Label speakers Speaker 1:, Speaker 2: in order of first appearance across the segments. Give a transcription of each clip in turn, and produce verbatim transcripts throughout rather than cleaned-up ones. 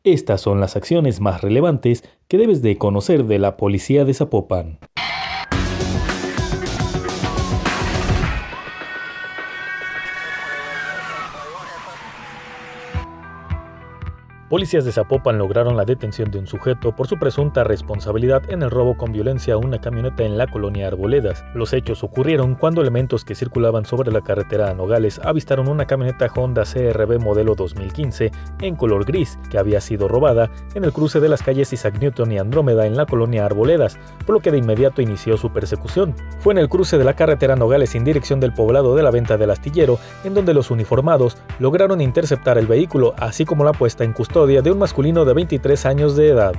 Speaker 1: Estas son las acciones más relevantes que debes de conocer de la Policía de Zapopan. Policías de Zapopan lograron la detención de un sujeto por su presunta responsabilidad en el robo con violencia a una camioneta en la colonia Arboledas. Los hechos ocurrieron cuando elementos que circulaban sobre la carretera a Nogales avistaron una camioneta Honda C R V modelo dos mil quince en color gris que había sido robada en el cruce de las calles Isaac Newton y Andrómeda en la colonia Arboledas, por lo que de inmediato inició su persecución. Fue en el cruce de la carretera Nogales en dirección del poblado de la Venta del Astillero, en donde los uniformados lograron interceptar el vehículo, así como la puesta en custodia de un masculino de veintitrés años de edad.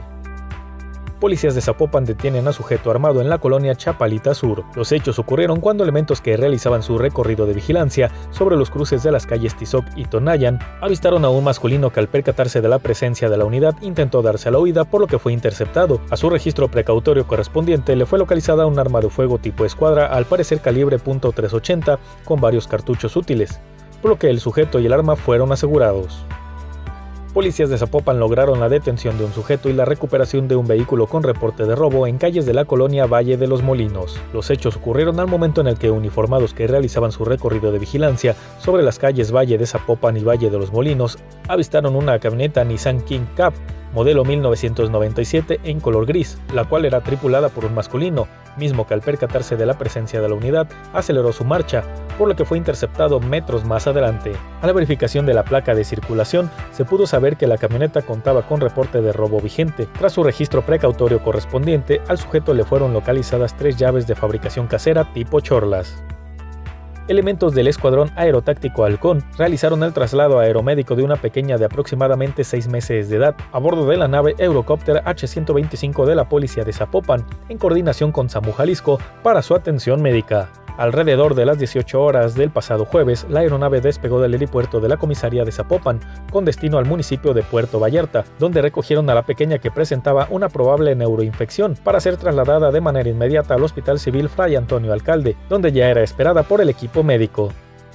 Speaker 1: Policías de Zapopan detienen a sujeto armado en la colonia Chapalita Sur. Los hechos ocurrieron cuando elementos que realizaban su recorrido de vigilancia sobre los cruces de las calles Tizoc y Tonayan avistaron a un masculino que al percatarse de la presencia de la unidad intentó darse a la huida, por lo que fue interceptado. A su registro precautorio correspondiente le fue localizada un arma de fuego tipo escuadra, al parecer calibre punto trescientos ochenta, con varios cartuchos útiles, por lo que el sujeto y el arma fueron asegurados. Policías de Zapopan lograron la detención de un sujeto y la recuperación de un vehículo con reporte de robo en calles de la colonia Valle de los Molinos. Los hechos ocurrieron al momento en el que uniformados que realizaban su recorrido de vigilancia sobre las calles Valle de Zapopan y Valle de los Molinos avistaron una camioneta Nissan King Cab modelo mil novecientos noventa y siete en color gris, la cual era tripulada por un masculino, mismo que al percatarse de la presencia de la unidad aceleró su marcha, por lo que fue interceptado metros más adelante. A la verificación de la placa de circulación se pudo saber que la camioneta contaba con reporte de robo vigente. Tras su registro precautorio correspondiente, al sujeto le fueron localizadas tres llaves de fabricación casera tipo Chorlas. Elementos del Escuadrón Aerotáctico Halcón realizaron el traslado aeromédico de una pequeña de aproximadamente seis meses de edad a bordo de la nave Eurocopter H ciento veinticinco de la Policía de Zapopan, en coordinación con SAMU Jalisco, para su atención médica. Alrededor de las dieciocho horas del pasado jueves, la aeronave despegó del helipuerto de la comisaría de Zapopan, con destino al municipio de Puerto Vallarta, donde recogieron a la pequeña que presentaba una probable neuroinfección, para ser trasladada de manera inmediata al Hospital Civil Fray Antonio Alcalde, donde ya era esperada por el equipo médico.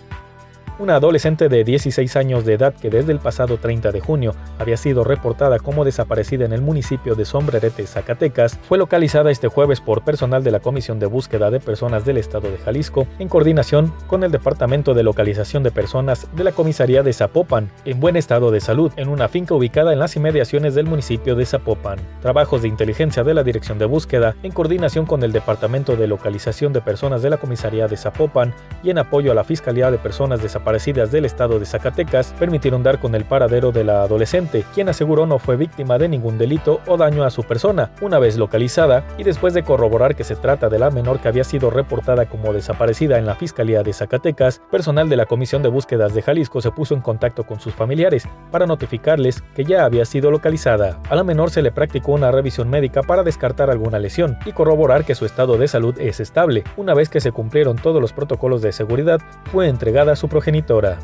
Speaker 1: Una adolescente de dieciséis años de edad que desde el pasado treinta de junio había sido reportada como desaparecida en el municipio de Sombrerete, Zacatecas, fue localizada este jueves por personal de la Comisión de Búsqueda de Personas del Estado de Jalisco, en coordinación con el Departamento de Localización de Personas de la Comisaría de Zapopan, en buen estado de salud, en una finca ubicada en las inmediaciones del municipio de Zapopan. Trabajos de inteligencia de la Dirección de Búsqueda, en coordinación con el Departamento de Localización de Personas de la Comisaría de Zapopan y en apoyo a la Fiscalía de Personas Desaparecidas del estado de Zacatecas, permitieron dar con el paradero de la adolescente, quien aseguró no fue víctima de ningún delito o daño a su persona. Una vez localizada, y después de corroborar que se trata de la menor que había sido reportada como desaparecida en la Fiscalía de Zacatecas, personal de la Comisión de Búsquedas de Jalisco se puso en contacto con sus familiares para notificarles que ya había sido localizada. A la menor se le practicó una revisión médica para descartar alguna lesión y corroborar que su estado de salud es estable. Una vez que se cumplieron todos los protocolos de seguridad, fue entregada a su progenitora.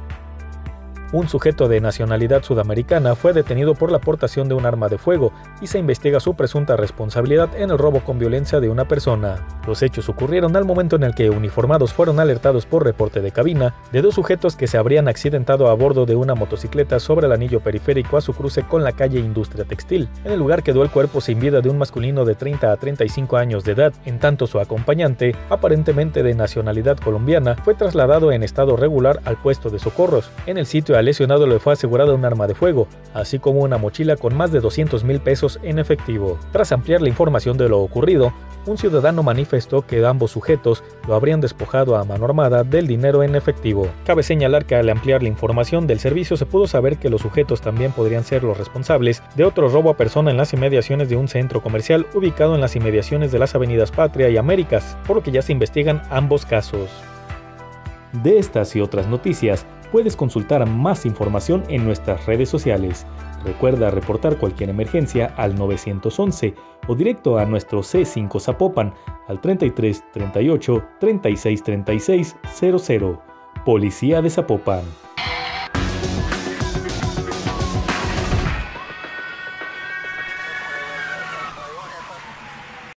Speaker 1: Un sujeto de nacionalidad sudamericana fue detenido por la portación de un arma de fuego y se investiga su presunta responsabilidad en el robo con violencia de una persona. Los hechos ocurrieron al momento en el que uniformados fueron alertados por reporte de cabina de dos sujetos que se habrían accidentado a bordo de una motocicleta sobre el anillo periférico a su cruce con la calle Industria Textil. En el lugar quedó el cuerpo sin vida de un masculino de treinta a treinta y cinco años de edad, en tanto su acompañante, aparentemente de nacionalidad colombiana, fue trasladado en estado regular al puesto de socorros. En el sitio al lesionado le fue asegurada un arma de fuego, así como una mochila con más de doscientos mil pesos en efectivo. Tras ampliar la información de lo ocurrido, un ciudadano manifestó que ambos sujetos lo habrían despojado a mano armada del dinero en efectivo. Cabe señalar que al ampliar la información del servicio se pudo saber que los sujetos también podrían ser los responsables de otro robo a persona en las inmediaciones de un centro comercial ubicado en las inmediaciones de las avenidas Patria y Américas, por lo que ya se investigan ambos casos. De estas y otras noticias, puedes consultar más información en nuestras redes sociales. Recuerda reportar cualquier emergencia al nueve once o directo a nuestro C cinco Zapopan al treinta y tres, treinta y ocho, treinta y seis, treinta y seis, cero cero. Policía de Zapopan.